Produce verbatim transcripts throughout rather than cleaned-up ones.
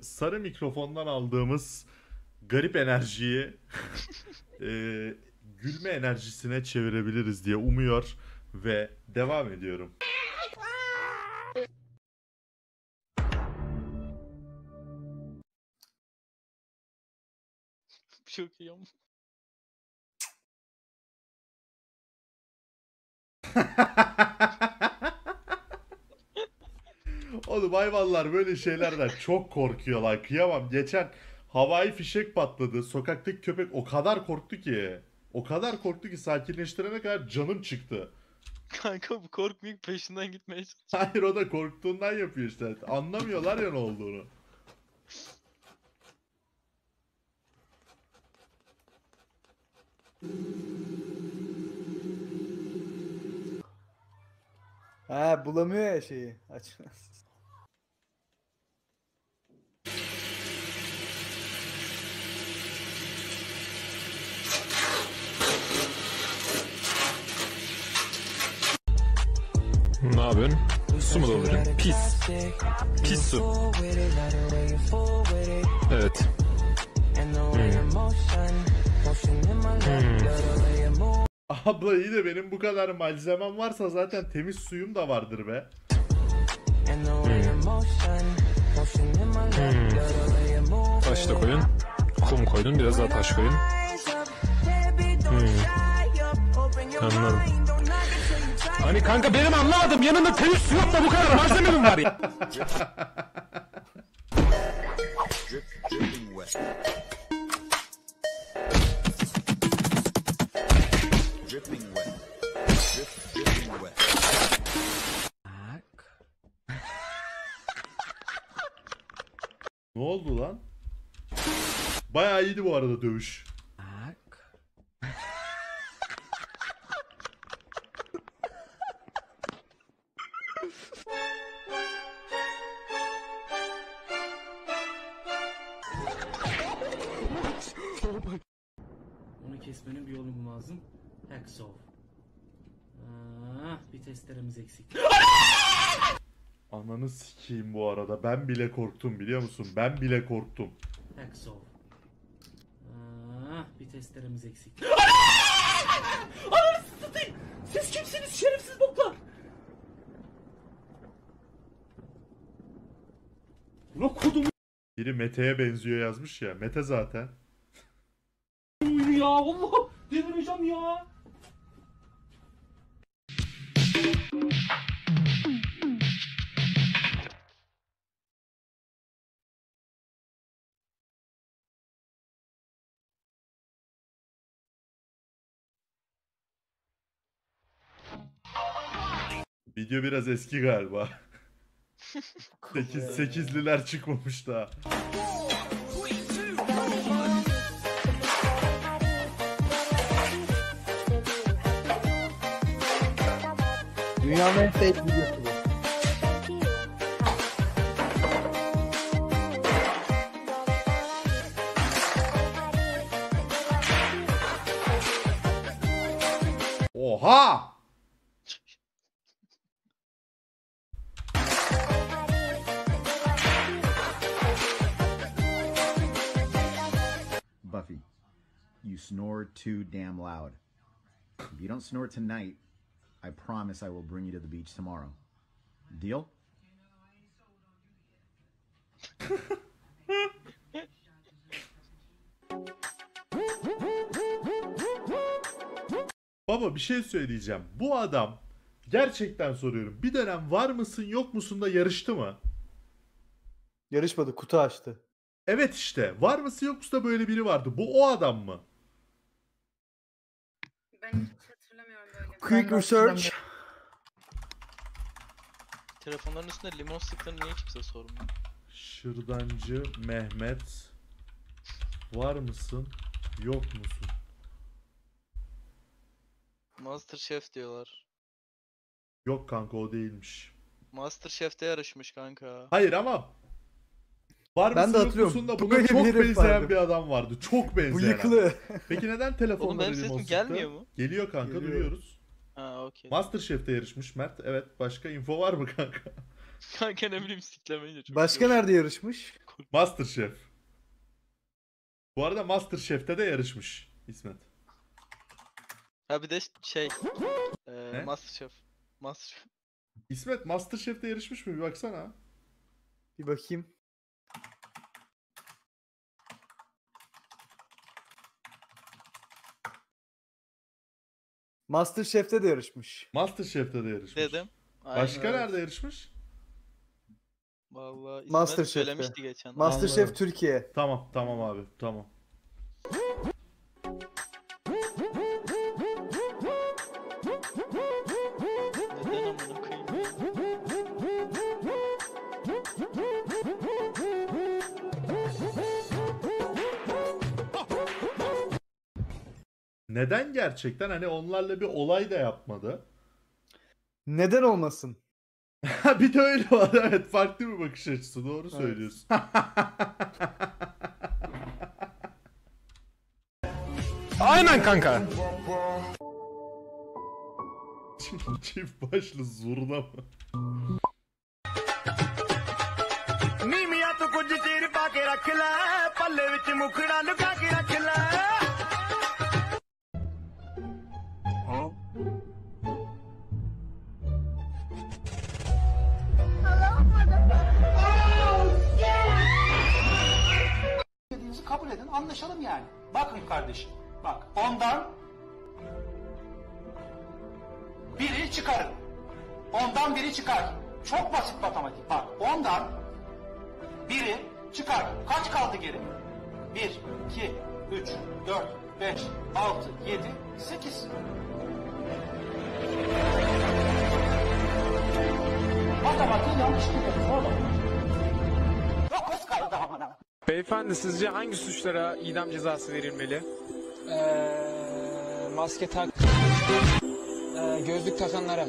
sarı mikrofondan aldığımız garip enerjiyi e, gülme enerjisine çevirebiliriz diye umuyor ve devam ediyorum. Çok iyi ama. Oğlum hayvanlar böyle şeylerden çok korkuyorlar. Kıyamam. Geçen havai fişek patladı. Sokaktaki köpek o kadar korktu ki. O kadar korktu ki sakinleştirene kadar canım çıktı. Kanka bu korkmuyor, peşinden gitmeye çalışıyor. Hayır, o da korktuğundan yapıyor işte. Anlamıyorlar ya ne olduğunu. Ha, bulamıyor ya şeyi. Açmaz. Ne yapıyorsun? Su mu dolduruyorsun? Pis. Pis su. Evet. Hmm. Hmm. Abla iyi de benim bu kadar malzemem varsa zaten temiz suyum da vardır be. Hmm. Hmm. Taş da koyun. Kum koydun. Biraz daha taş koyun. Hmm. Anladım. Hani kanka benim anlamadım. Yanında temiz su yok da bu kadar malzeme mi var ya? Ne oldu lan? Bayağı iyiydi bu arada dövüş. Onu kesmenin bir yolu lazım. Hacksaw. Ah, bir testeremiz eksik. Ananı sikeyim bu arada. Ben bile korktum biliyor musun? Ben bile korktum. Hacksaw. Ah, bir testeremiz eksik. Ananı satayım! Siz kimsiniz şerefsiz boklar? Ulan kodumu Biri Mete'ye benziyor yazmış ya. Mete zaten. ya Allah! Delireceğim ya! Video biraz eski galiba. sekiz sekizliler çıkmamış daha. Dünyanın en fake videosu bu. Oha! Buffy, you snore too damn loud. If you don't snore tonight, I promise I will bring you to the beach tomorrow. Deal? Baba bir şey söyleyeceğim. Bu adam gerçekten soruyorum. Bir dönem var mısın yok musun da yarıştı mı? Yarışmadı, kutu açtı. Evet işte. Var mısın yok musun da böyle biri vardı. Bu o adam mı? Ben hiç hatırlamıyorum böyle. Quick research. Telefonların üstünde limon sıktığını niye kimse sormuyor? Şırdancı Mehmet. Var mısın yok musun? Masterchef diyorlar. Yok kanka o değilmiş. Masterchef'te yarışmış kanka. Hayır ama var Ben mısın de yok hatırlıyorum. musun da Böyle buna bir çok herif benzeyen vardı. bir adam vardı. Çok benzeyen. Bıyıklı. Peki neden telefonlara Oğlum benim limon sesim sıktı? gelmiyor mu? Geliyor kanka, Geliyor. duyuyoruz. Ha okey. Masterchef'te yarışmış Mert. Evet, başka info var mı kanka? Kanka ne bileyim siklemeyince çok Başka iyi. nerede yarışmış? korktum. Masterchef. Bu arada Masterchef'te de yarışmış İsmet. Ha bir de şey. Ne? Eee Masterchef. Masterchef. İsmet Masterchef'te yarışmış mı? Bir baksana. Bir bakayım. Masterchef'te de yarışmış. Masterchef'te de yarışmış. Dedim. Başka Aynen. nerede yarışmış? Vallahi İsmet Masterchef'te. söylemişti geçen. Masterchef Anladım. Türkiye. Tamam tamam abi tamam. Neden amına koyayım? Neden gerçekten hani onlarla bir olay da yapmadı? Neden olmasın? Ha bir de öyle var evet farklı bir bakış açısı doğru Evet. söylüyorsun. Aynen kanka. Çift başlı zurna mı? ਨੀਮੀਆਂ ਤੋਂ ਕੁਝ ਚਿਰ ਪਾ ਕੇ ਰੱਖ ਲੈ ਪੱਲੇ ਵਿੱਚ ਮੁਖੜਾ ਲੁਕਾ ਕੇ ਰੱਖ ਲੈ Dediğinizi kabul edin, anlaşalım yani. Bakın kardeşim, bak ondan biri çıkarın. Ondan biri çıkar. Çok basit matematik. Bak ondan biri çıkar. Kaç kaldı geri? Bir, iki, üç, dört, beş, altı, yedi, sekiz. Matematiği yanlış biliyoruz oğlum. Dokuz kaldı amına. Beyefendi sizce hangi suçlara idam cezası verilmeli? Ee, maske tak, ee, gözlük takanlara.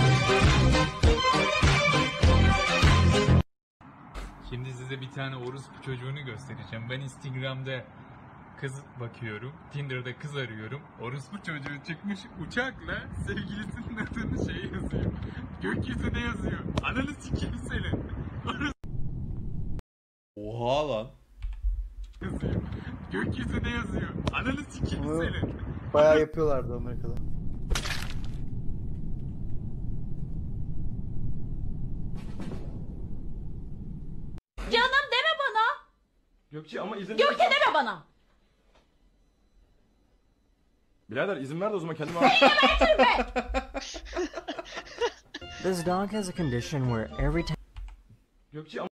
Şimdi size bir tane orospu çocuğunu göstereceğim. Ben Instagram'da kız bakıyorum. Tinder'da kız arıyorum. Orospu çocuğu çıkmış uçakla sevgilisinin adını şey yazıyor. Gökyüzüne yazıyor. Ananı sikeyim senin. Oha lan. Yazıyor. Gökyüzüne yazıyor. Ananı sikeyim Bunu senin. bayağı yapıyorlardı Amerika'da. Canım deme bana. Gökçe ama izin Gökçe deme bana. Birader izin ver de o zaman kendime This dog has a condition where every time Gökçe ama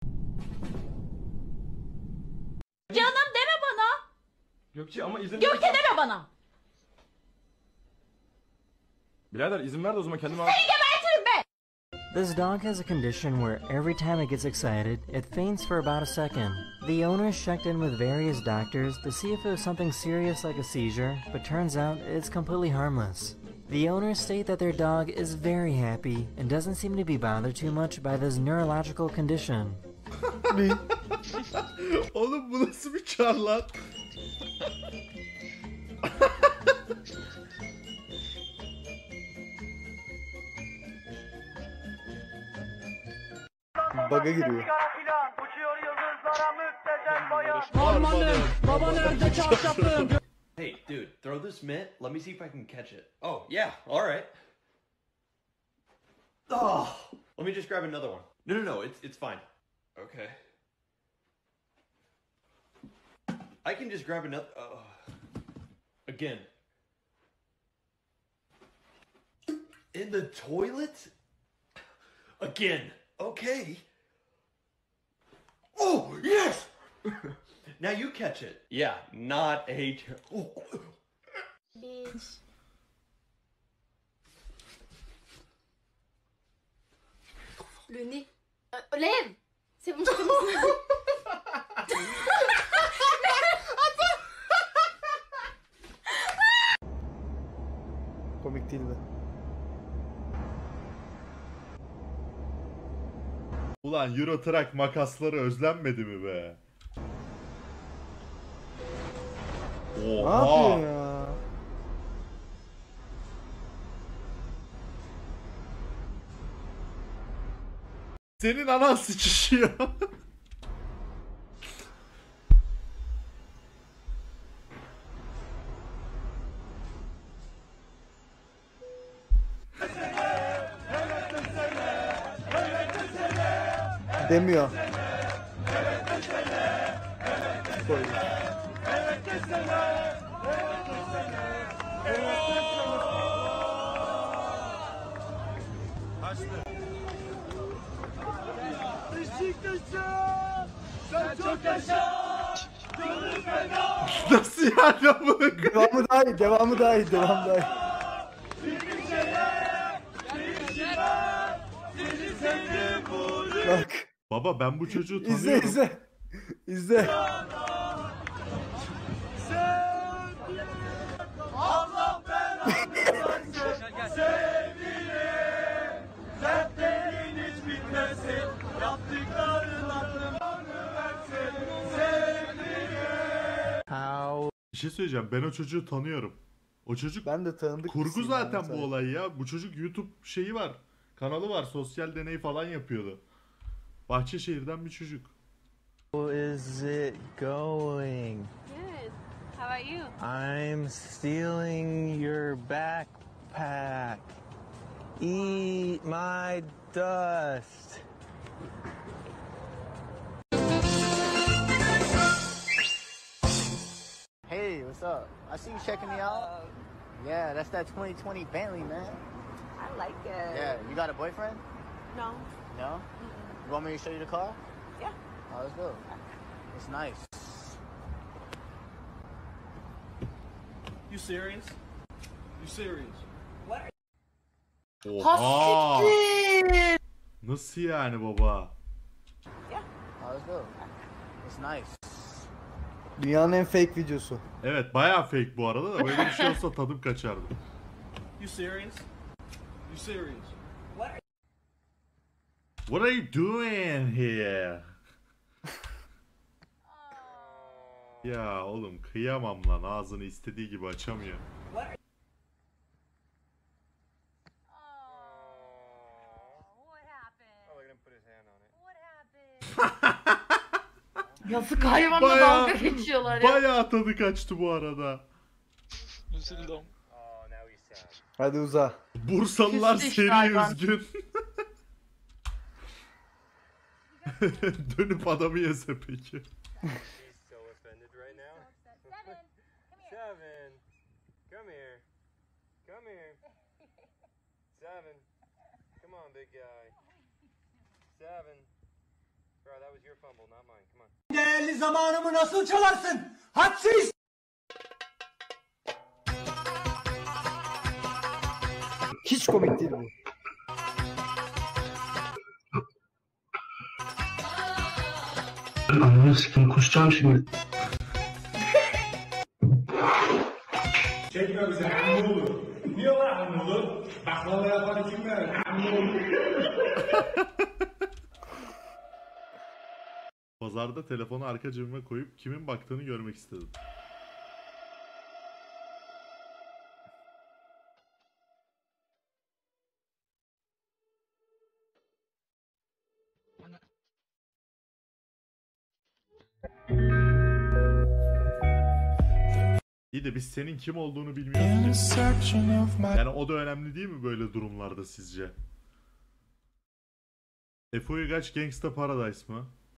Canım deme bana. Gökçe ama izin Gökçe deme bana. Birader izin ver de o zaman kendime Seni gebertirim be. This dog has a condition where every time it gets excited, it faints for about a second. The owners checked in with various doctors to see if it was something serious like a seizure, but turns out it's completely harmless. The owners state that their dog is very happy and doesn't seem to be bothered too much by this neurological condition. Oğlum bu nasıl bir çar lan? Bug'a giriyor. Harmanım, baba nerede çarşafım? Hey, dude, throw this mitt. Let me see if I can catch it. Oh, yeah, alright. Oh, let me just grab another one. No, no, no, it's, it's fine. Okay. I can just grab another. Oh. Again. In the toilet? Again. Okay. Oh, yes! Now you catch it. Yeah, not a. Oh. Bitch. Le nez. Euh, lève. C'est bon, c'est bon. Komik değildi. Ulan Euro Truck makasları özlenmedi mi be? Ne Oha. yapıyor ya? Senin anan sıçışıyor. Demiyor. Koy. Nasıl yani bunu? Devamı daha iyi, devamı daha iyi, devamı daha iyi. Bak. Baba ben bu çocuğu tanıyorum. İzle izle. İzle. Allah belanı sevgili, dertleriniz bitmesin, yaptıkların aklını versin sevgili. Bir şey söyleyeceğim. Ben o çocuğu tanıyorum. O çocuk ben de tanıdık. kurgu zaten bu olay ya. Bu çocuk YouTube şeyi var. Kanalı var. Sosyal deney falan yapıyordu. Bahçeşehir'den bir çocuk. How is it going? Good. How about you? I'm stealing your backpack. Eat my dust. Hey, what's up? I see you checking me out. Yeah, that's that twenty twenty Bentley, man. I like it. Yeah, you got a boyfriend? No. No? You want me to show you the car? Yeah. Oh, let's go. It's nice. You serious? You serious? Oha! Nasıl yani baba? Oh, let's go. It's nice. Dünyanın en fake videosu. Evet bayağı fake bu arada da böyle bir şey olsa tadım kaçardı. You serious? You serious? What are you doing here? Ya oğlum kıyamam lan, ağzını istediği gibi açamıyor. Yazık hayvanla Bayağı- dalga geçiyorlar ya. Bayağı tadı kaçtı bu arada. Üzüldüm. Hadi uza. Bursalılar Küstü işte seri hayvan. üzgün. Dönüp adamı yese peki. Seven. Come here. Come here. Seven. Come on, big guy. Seven. Bro, that was your fumble, not mine. Come on. Değerli zamanımı nasıl çalarsın? Hadsiz! Hiç komik değil bu. Ananı sikim kusacağım şimdi. Çekme bize hamle olur. Niye lan hamle olur? Baklava yapan kim ver? Hamle olur. Pazarda telefonu arka cebime koyup kimin baktığını görmek istedim. İyi de biz senin kim olduğunu bilmiyoruz ki. Yani o da önemli değil mi böyle durumlarda sizce? F O Uygaç Gangsta Paradise mı?